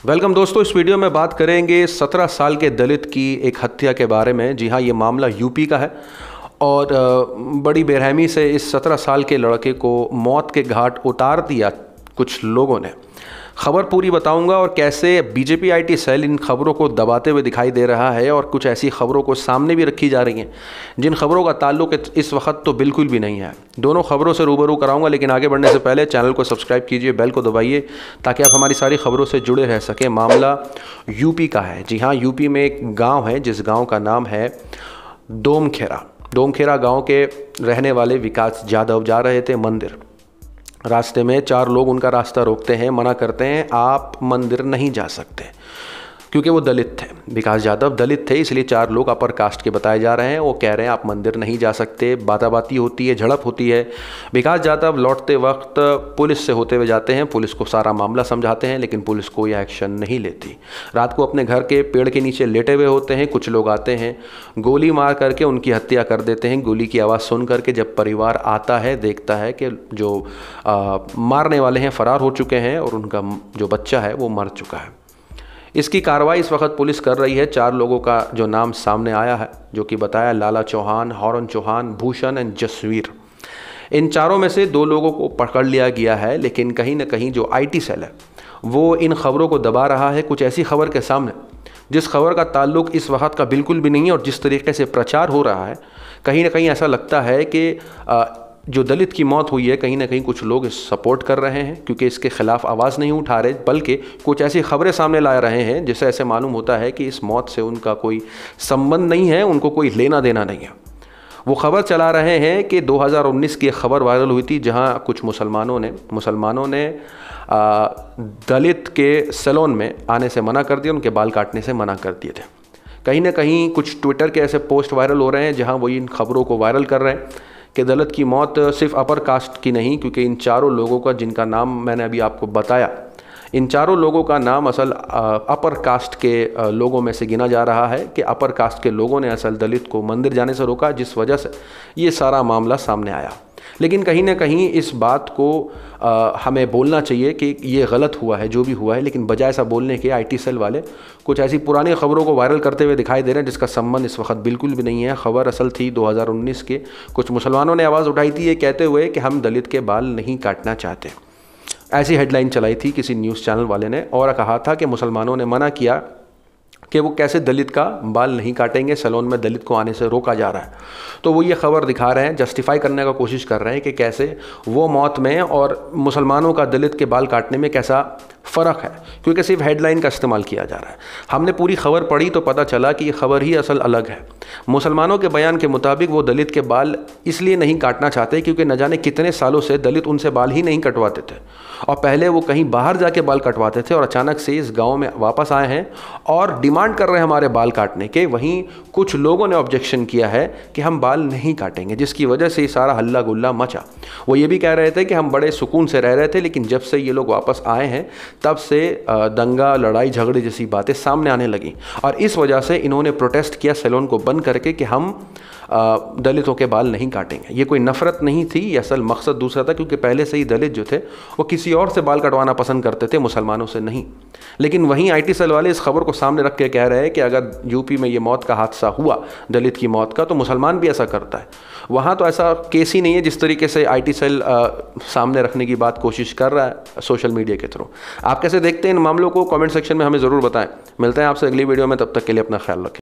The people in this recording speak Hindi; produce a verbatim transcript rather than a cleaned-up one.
वेलकम दोस्तों, इस वीडियो में बात करेंगे सत्रह साल के दलित की एक हत्या के बारे में। जी हाँ, ये मामला यूपी का है और बड़ी बेरहमी से इस सत्रह साल के लड़के को मौत के घाट उतार दिया कुछ लोगों ने। खबर पूरी बताऊंगा और कैसे बीजेपी आईटी सेल इन खबरों को दबाते हुए दिखाई दे रहा है और कुछ ऐसी खबरों को सामने भी रखी जा रही हैं जिन खबरों का ताल्लुक इस वक्त तो बिल्कुल भी नहीं है। दोनों खबरों से रूबरू कराऊंगा, लेकिन आगे बढ़ने से पहले चैनल को सब्सक्राइब कीजिए, बेल को दबाइए ताकि आप हमारी सारी खबरों से जुड़े रह सकें। मामला यूपी का है। जी हाँ, यूपी में एक गाँव है जिस गाँव का नाम है डोमखेरा। डोमखेरा गाँव के रहने वाले विकास यादव जा रहे थे मंदिर। रास्ते में चार लोग उनका रास्ता रोकते हैं, मना करते हैं आप मंदिर नहीं जा सकते, क्योंकि वो दलित थे। विकास यादव दलित थे, इसलिए चार लोग अपर कास्ट के बताए जा रहे हैं। वो कह रहे हैं आप मंदिर नहीं जा सकते। बाताबाती होती है, झड़प होती है। विकास यादव लौटते वक्त पुलिस से होते हुए जाते हैं, पुलिस को सारा मामला समझाते हैं, लेकिन पुलिस कोई एक्शन नहीं लेती। रात को अपने घर के पेड़ के नीचे लेटे हुए होते हैं। कुछ लोग आते हैं, गोली मार करके उनकी हत्या कर देते हैं। गोली की आवाज़ सुन करके जब परिवार आता है, देखता है कि जो आ, मारने वाले हैं फरार हो चुके हैं और उनका जो बच्चा है वो मर चुका है। इसकी कार्रवाई इस वक्त पुलिस कर रही है। चार लोगों का जो नाम सामने आया है, जो कि बताया लाला चौहान, हौरन चौहान, भूषण एंड जसवीर। इन चारों में से दो लोगों को पकड़ लिया गया है, लेकिन कहीं ना कहीं जो आईटी सेल है वो इन खबरों को दबा रहा है। कुछ ऐसी खबर के सामने जिस खबर का ताल्लुक इस वक्त का बिल्कुल भी नहीं है, और जिस तरीके से प्रचार हो रहा है, कहीं ना कहीं ऐसा लगता है कि जो दलित की मौत हुई है, कहीं ना कहीं कुछ लोग सपोर्ट कर रहे हैं, क्योंकि इसके खिलाफ आवाज़ नहीं उठा रहे, बल्कि कुछ ऐसी खबरें सामने ला रहे हैं जिससे ऐसे मालूम होता है कि इस मौत से उनका कोई संबंध नहीं है, उनको कोई लेना देना नहीं है। वो खबर चला रहे हैं कि दो हज़ार उन्नीस की एक खबर वायरल हुई थी, जहां कुछ मुसलमानों ने मुसलमानों ने आ, दलित के सैलून में आने से मना कर दिया, उनके बाल काटने से मना कर दिए थे। कहीं ना कहीं कुछ ट्विटर के ऐसे पोस्ट वायरल हो रहे हैं जहाँ वो इन खबरों को वायरल कर रहे हैं कि दलित की मौत सिर्फ अपर कास्ट की नहीं, क्योंकि इन चारों लोगों का जिनका नाम मैंने अभी आपको बताया, इन चारों लोगों का नाम असल अपर कास्ट के लोगों में से गिना जा रहा है कि अपर कास्ट के लोगों ने असल दलित को मंदिर जाने से रोका, जिस वजह से ये सारा मामला सामने आया। लेकिन कहीं ना कहीं इस बात को आ, हमें बोलना चाहिए कि ये गलत हुआ है जो भी हुआ है, लेकिन बजाय ऐसा बोलने के आईटी सेल वाले कुछ ऐसी पुरानी खबरों को वायरल करते हुए दिखाई दे रहे हैं जिसका संबंध इस वक्त बिल्कुल भी नहीं है। खबर असल थी दो हज़ार उन्नीस के। कुछ मुसलमानों ने आवाज़ उठाई थी ये कहते हुए कि हम दलित के बाल नहीं काटना चाहते। ऐसी हेडलाइन चलाई थी किसी न्यूज़ चैनल वाले ने, और कहा था कि मुसलमानों ने मना किया कि वो कैसे दलित का बाल नहीं काटेंगे, सैलून में दलित को आने से रोका जा रहा है। तो वो ये खबर दिखा रहे हैं, जस्टिफाई करने का कोशिश कर रहे हैं कि कैसे वो मौत में और मुसलमानों का दलित के बाल काटने में कैसा फ़र्क है, क्योंकि सिर्फ हेडलाइन का इस्तेमाल किया जा रहा है। हमने पूरी खबर पढ़ी तो पता चला कि ये खबर ही असल अलग है। मुसलमानों के बयान के मुताबिक वो दलित के बाल इसलिए नहीं काटना चाहते क्योंकि न जाने कितने सालों से दलित उनसे बाल ही नहीं कटवाते थे, और पहले वो कहीं बाहर जाके बाल कटवाते थे और अचानक से इस गाँव में वापस आए हैं और डिमांड कर रहे हैं हमारे बाल काटने के। वहीं कुछ लोगों ने ऑब्जेक्शन किया है कि हम बाल नहीं काटेंगे, जिसकी वजह से ये सारा हल्ला गुल्ला मचा। वो ये भी कह रहे थे कि हम बड़े सुकून से रह रहे थे, लेकिन जब से ये लोग वापस आए हैं तब से दंगा, लड़ाई झगड़े जैसी बातें सामने आने लगी, और इस वजह से इन्होंने प्रोटेस्ट किया सैलून को बंद करके कि हम दलितों के बाल नहीं काटेंगे। ये कोई नफरत नहीं थी, ये असल मकसद दूसरा था, क्योंकि पहले से ही दलित जो थे वो किसी और से बाल कटवाना पसंद करते थे, मुसलमानों से नहीं। लेकिन वहीं आईटी सेल वाले इस खबर को सामने रख के कह रहे हैं कि अगर यूपी में ये मौत का हादसा हुआ, दलित की मौत का, तो मुसलमान भी ऐसा करता है। वहाँ तो ऐसा केस ही नहीं है जिस तरीके से आईटी सेल आ, सामने रखने की बात कोशिश कर रहा है सोशल मीडिया के थ्रू। आप कैसे देखते हैं इन मामलों को? कमेंट सेक्शन में हमें ज़रूर बताएं। मिलते हैं आपसे अगली वीडियो में, तब तक के लिए अपना ख्याल रखें।